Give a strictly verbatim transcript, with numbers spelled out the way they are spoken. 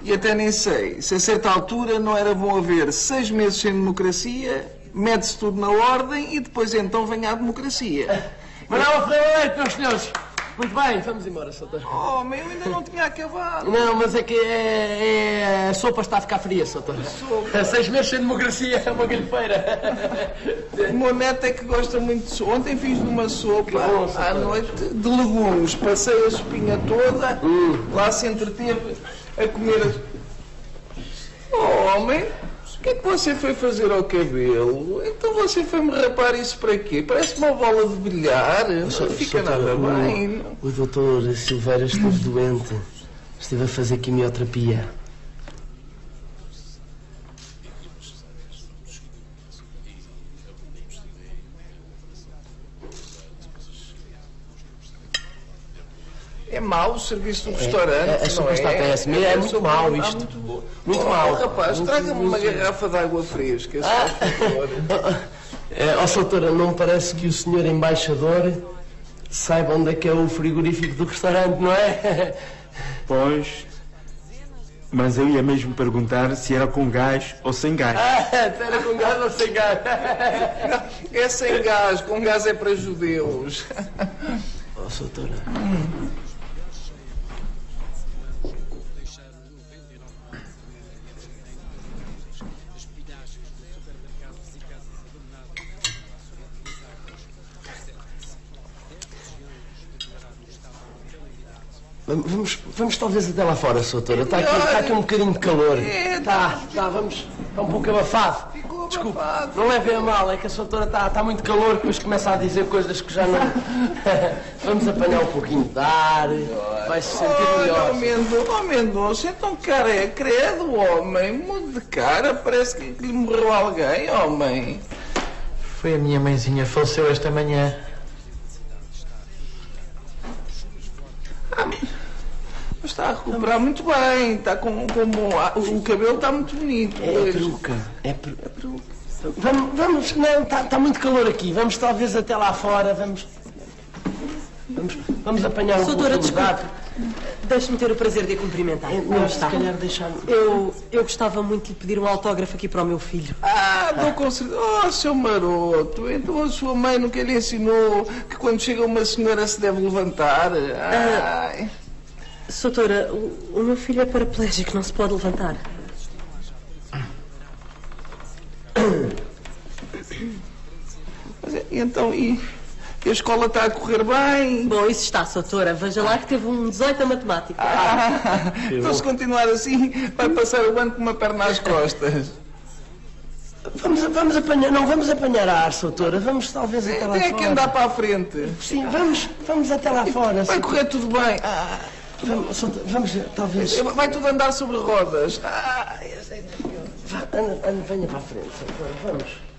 E até nem sei se a certa altura não era bom haver seis meses sem democracia, mete-se tudo na ordem e depois então vem a democracia. Manuel Ferreira Leite, meus senhores. Muito bem, vamos embora, Soutor. Oh, mas eu ainda não tinha acabado. Não, mas é que é, é, a sopa está a ficar fria, Soutor. Sopa. Seis meses sem democracia é uma galhofeira. O meu neto é que gosta muito de sopa. Ontem fiz uma sopa bom, à noite de legumes. Passei a sopinha toda, hum. lá se entreteve a comer a... Oh, homem, o que é que você foi fazer ao cabelo? Então você foi-me rapar isso para quê? Parece uma bola de bilhar. Não só, fica só nada o, bem. O doutor Silveira esteve doente. Esteve a fazer quimioterapia. É mau o serviço do restaurante, é, a sopa está péssima. É, é muito mau isto. Muito, bom. muito oh, mau. Rapaz, traga-me uma garrafa de água fresca, ah. se faz favor. É, ó, Soutora, não parece que o senhor embaixador saiba onde é que é o frigorífico do restaurante, não é? Pois, mas eu ia mesmo perguntar se era com gás ou sem gás. Ah, se era com gás ou sem gás? Não, é sem gás, com gás é para judeus. Ó, Soutora... Hum. Vamos, vamos talvez até lá fora, Soutora. Está aqui, está aqui um bocadinho de calor. Está, está, vamos. Está um pouco abafado. Desculpe, não levem a mal, é que a Soutora está, está muito calor, depois começa a dizer coisas que já não... Vamos apanhar um pouquinho de ar, vai-se sentir melhor. Oh, Mendonça, oh, Mendonça, então cara é credo, homem. Mude de cara, parece que lhe morreu alguém, homem. Foi a minha mãezinha, faleceu esta manhã. Ah, mas está a recuperar muito bem, está com, como ah, o cabelo está muito bonito. É, é peruca, é, per, é peruca. Vamos, vamos, não, está, está muito calor aqui, vamos talvez até lá fora, vamos... Vamos, vamos apanhar um Soutora, pouco de lugar. Deixe-me ter o prazer de a cumprimentar. É, não, se calhar deixar... Eu, eu gostava muito de lhe pedir um autógrafo aqui para o meu filho. Ah, não consigo. Oh, seu maroto, então a sua mãe nunca lhe ensinou que quando chega uma senhora se deve levantar? Ai. Ah, Soutora, o, o meu filho é paraplégico, não se pode levantar. Mas, então, e... E a escola está a correr bem? Bom, isso está, Soutora. Veja lá que teve um dezoito a matemática. Ah, então se continuar assim, vai passar o ano com uma perna às costas. Vamos, vamos apanhar, não, vamos apanhar a ar, Soutora. Vamos talvez até lá fora. Tem que andar para a frente. Sim, vamos, vamos até lá fora. Vai correr tudo bem. Ah, vamos, Soutora, vamos, talvez... Vai tudo andar sobre rodas. Ah, eu sei. Vá, anda, anda, venha para a frente, Soutora, vamos.